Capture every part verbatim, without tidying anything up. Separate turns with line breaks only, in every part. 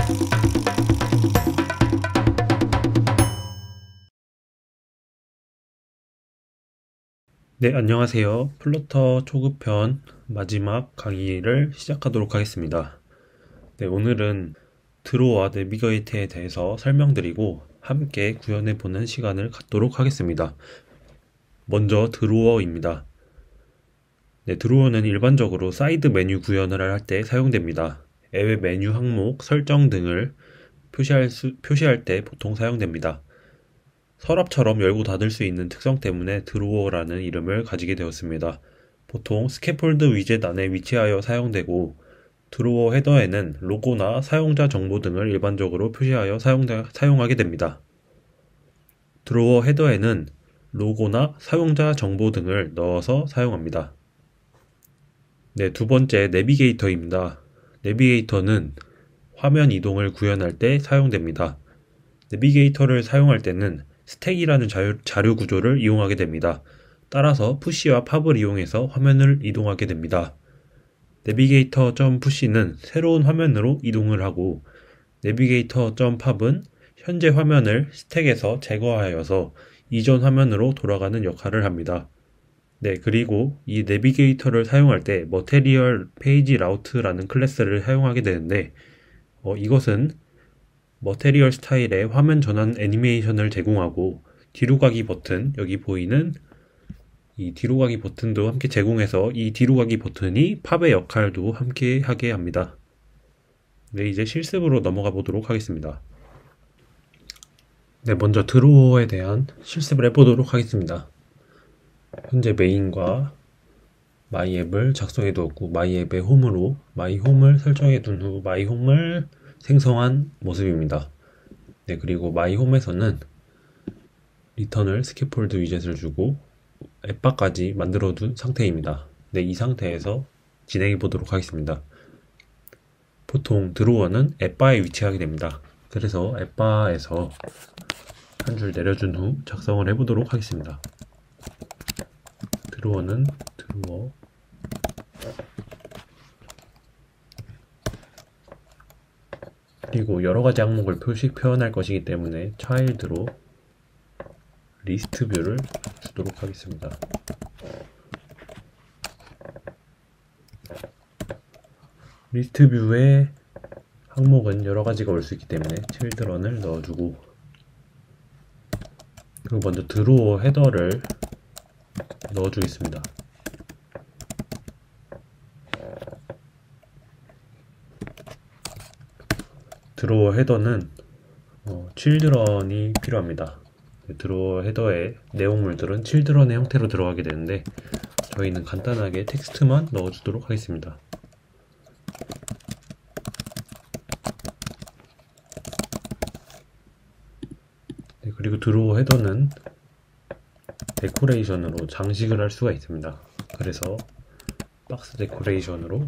네, 안녕하세요. 플러터 초급편 마지막 강의를 시작하도록 하겠습니다. 네, 오늘은 드로어와 내비게이터에 대해서 설명드리고 함께 구현해보는 시간을 갖도록 하겠습니다. 먼저 드로어입니다. 네, 드로어는 일반적으로 사이드 메뉴 구현을 할 때 사용됩니다. 앱의 메뉴 항목, 설정 등을 표시할, 수, 표시할 때 보통 사용됩니다. 서랍처럼 열고 닫을 수 있는 특성 때문에 드로어라는 이름을 가지게 되었습니다. 보통 스캐폴드 위젯 안에 위치하여 사용되고 드로어 헤더에는 로고나 사용자 정보 등을 일반적으로 표시하여 사용자, 사용하게 됩니다. 드로어 헤더에는 로고나 사용자 정보 등을 넣어서 사용합니다. 네, 두 번째 내비게이터입니다. 내비게이터는 화면 이동을 구현할 때 사용됩니다. 내비게이터를 사용할 때는 스택이라는 자유, 자료 구조를 이용하게 됩니다. 따라서 푸시와 팝을 이용해서 화면을 이동하게 됩니다. 내비게이터.푸시는 새로운 화면으로 이동을 하고 내비게이터.팝은 현재 화면을 스택에서 제거하여서 이전 화면으로 돌아가는 역할을 합니다. 네, 그리고 이 내비게이터를 사용할 때 머테리얼 페이지 라우트라는 클래스를 사용하게 되는데 어, 이것은 머테리얼 스타일의 화면 전환 애니메이션을 제공하고 뒤로 가기 버튼, 여기 보이는 이 뒤로 가기 버튼도 함께 제공해서 이 뒤로 가기 버튼이 팝의 역할도 함께 하게 합니다. 네, 이제 실습으로 넘어가 보도록 하겠습니다. 네, 먼저 드로어에 대한 실습을 해보도록 하겠습니다. 현재 메인과 마이 앱을 작성해 두었고 마이 앱의 홈으로 마이 홈을 설정해 둔 후 마이 홈을 생성한 모습입니다. 네, 그리고 마이 홈에서는 리턴을 스캐폴드 위젯을 주고 앱바까지 만들어 둔 상태입니다. 네, 이 상태에서 진행해 보도록 하겠습니다. 보통 드로어는 앱바에 위치하게 됩니다. 그래서 앱바에서 한 줄 내려준 후 작성을 해보도록 하겠습니다. 드로어는 드로어 그리고 여러가지 항목을 표시 표현할 것이기 때문에 차일드로 리스트 뷰를 주도록 하겠습니다. 리스트 뷰에 항목은 여러가지가 올 수 있기 때문에 children을 넣어주고 그리고 먼저 드로어 헤더를 넣어주겠습니다. 드로어 헤더는 어, children이 필요합니다. 드로어 헤더의 내용물들은 children의 형태로 들어가게 되는데 저희는 간단하게 텍스트만 넣어주도록 하겠습니다. 네, 그리고 드로어 헤더는 데코레이션으로 장식을 할 수가 있습니다. 그래서 박스 데코레이션으로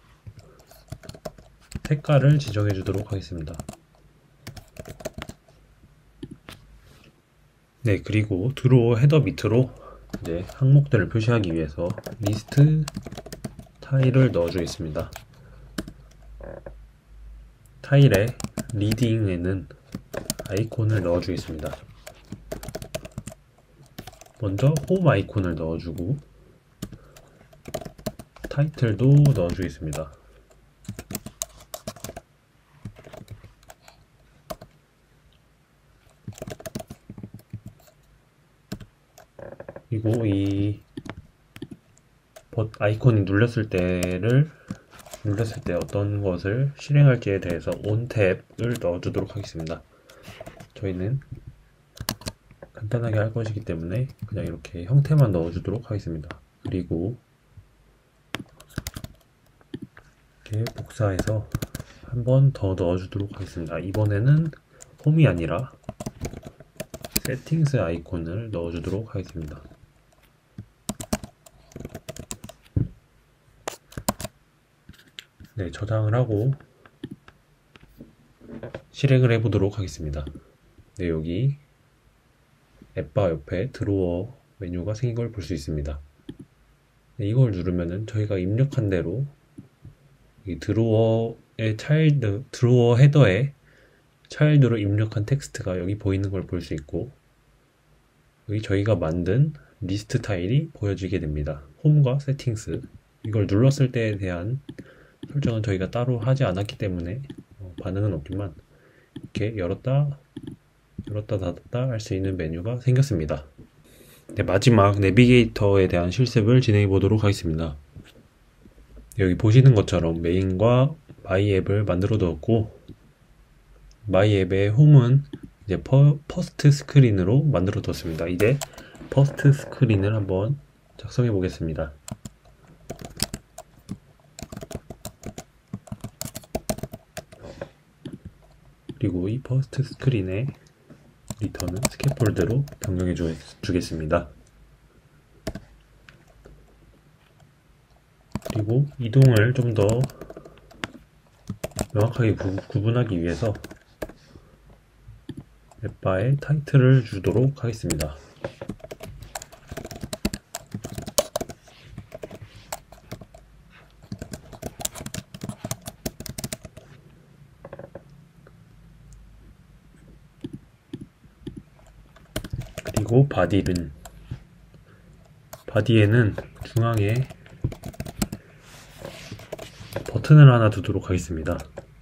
색깔을 지정해 주도록 하겠습니다. 네, 그리고 드로어 헤더 밑으로 이제 항목들을 표시하기 위해서 리스트 타일을 넣어 주겠습니다. 타일의 리딩에는 아이콘을 넣어 주겠습니다. 먼저 홈 아이콘을 넣어주고 타이틀도 넣어주겠습니다. 그리고 이 아이콘이 눌렸을 때를 눌렀을 때 어떤 것을 실행할지에 대해서 on 탭을 넣어주도록 하겠습니다. 저희는 간단하게 할 것이기 때문에 그냥 이렇게 형태만 넣어주도록 하겠습니다. 그리고 이렇게 복사해서 한 번 더 넣어주도록 하겠습니다. 이번에는 홈이 아니라 세팅스 아이콘을 넣어주도록 하겠습니다. 네, 저장을 하고 실행을 해보도록 하겠습니다. 네, 여기 앱바 옆에 드로어 메뉴가 생긴 걸 볼 수 있습니다. 네, 이걸 누르면은 저희가 입력한 대로 이 드로어 차일드 드로어 헤더에 차일드로 입력한 텍스트가 여기 보이는 걸 볼 수 있고, 여기 저희가 만든 리스트 타일이 보여지게 됩니다. 홈과 세팅스, 이걸 눌렀을 때에 대한 설정은 저희가 따로 하지 않았기 때문에 어, 반응은 없지만 이렇게 열었다 열었다 닫았다 할 수 있는 메뉴가 생겼습니다. 네, 마지막 내비게이터에 대한 실습을 진행해 보도록 하겠습니다. 여기 보시는 것처럼 메인과 마이 앱을 만들어 두었고, 마이 앱의 홈은 이제 퍼, 퍼스트 스크린으로 만들어 두었습니다. 이제 퍼스트 스크린을 한번 작성해 보겠습니다. 그리고 이 퍼스트 스크린의 리턴은 스캐폴드로 변경해 주, 주겠습니다. 그리고 이동을 좀 더 명확하게 구, 구분하기 위해서 앱바에 타이틀을 주도록 하겠습니다. 그리고 바디는 바디에는 중앙에 버튼을 하나 두도록 하겠습니다.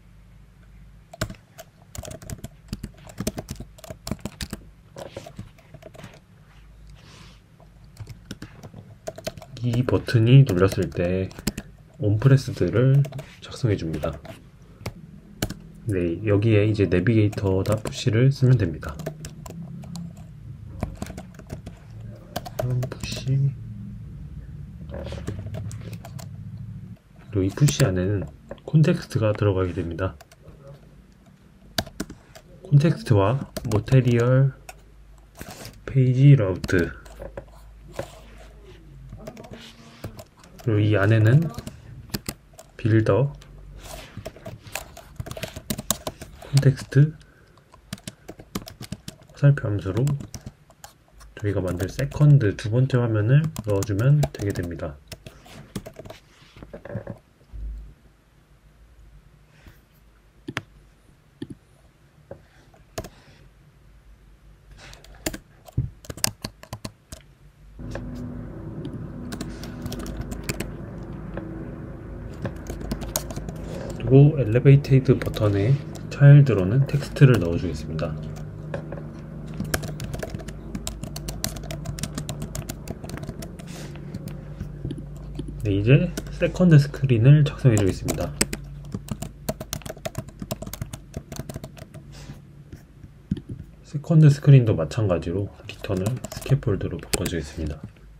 이 버튼이 눌렸을 때 온프레스드를 작성해 줍니다. 네, 여기에 이제 내비게이터 푸시를 쓰면 됩니다. 푸시, 그리고 이 푸시 안에는 콘텍스트가 들어가게 됩니다. 콘텍스트와 모테리얼 페이지 라우트, 그리고 이 안에는 빌더, 콘텍스트, 화살표 함수로 저희가 만들 세컨드 두 번째 화면을 넣어주면 되게 됩니다. 그리고 엘리베이티드 버튼에 차일드로는 텍스트를 넣어주겠습니다. 네, 이제 세컨드 스크린을 작성해 주겠습니다. 세컨드 스크린도 마찬가지로 리턴을 스캐폴드로 바꿔주겠습니다.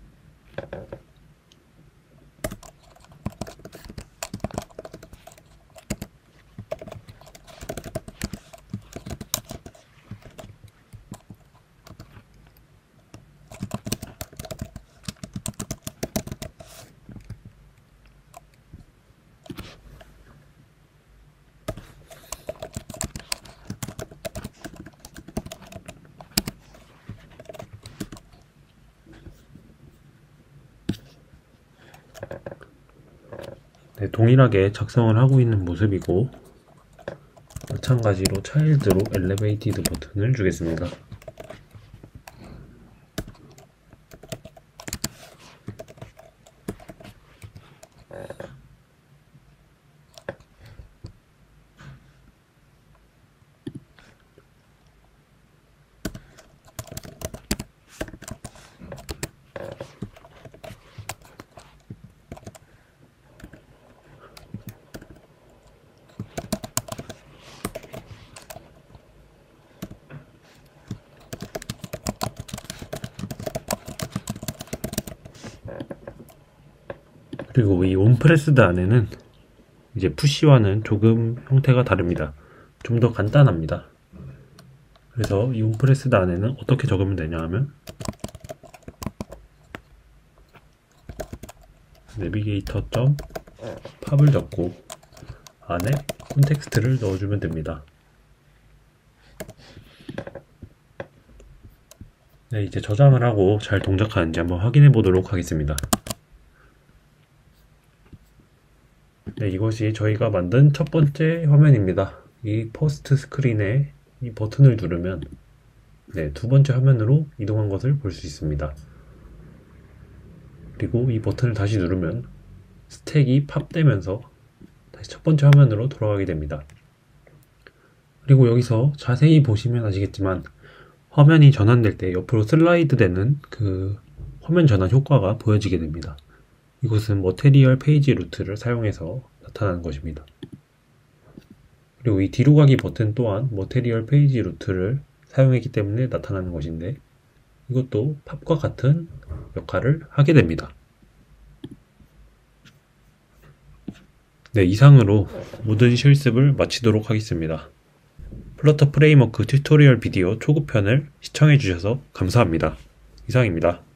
네, 동일하게 작성을 하고 있는 모습이고, 마찬가지로 차일드로 엘리베이티드 버튼을 주겠습니다. 그리고 이 온프레스드 안에는 이제 푸시와는 조금 형태가 다릅니다. 좀 더 간단합니다. 그래서 이 온프레스드 안에는 어떻게 적으면 되냐 하면 내비게이터 점 팝을 적고 안에 콘텍스트를 넣어주면 됩니다. 네, 이제 저장을 하고 잘 동작하는지 한번 확인해 보도록 하겠습니다. 네, 이것이 저희가 만든 첫 번째 화면입니다. 이 퍼스트 스크린에 이 버튼을 누르면 네, 두 번째 화면으로 이동한 것을 볼 수 있습니다. 그리고 이 버튼을 다시 누르면 스택이 팝되면서 다시 첫 번째 화면으로 돌아가게 됩니다. 그리고 여기서 자세히 보시면 아시겠지만 화면이 전환될 때 옆으로 슬라이드 되는 그 화면 전환 효과가 보여지게 됩니다. 이것은 머테리얼 페이지 루트를 사용해서 나타나는 것입니다. 그리고 이 뒤로 가기 버튼 또한 머테리얼 페이지 루트를 사용했기 때문에 나타나는 것인데 이것도 팝과 같은 역할을 하게 됩니다. 네, 이상으로 모든 실습을 마치도록 하겠습니다. 플러터 프레임워크 튜토리얼 비디오 초급편을 시청해주셔서 감사합니다. 이상입니다.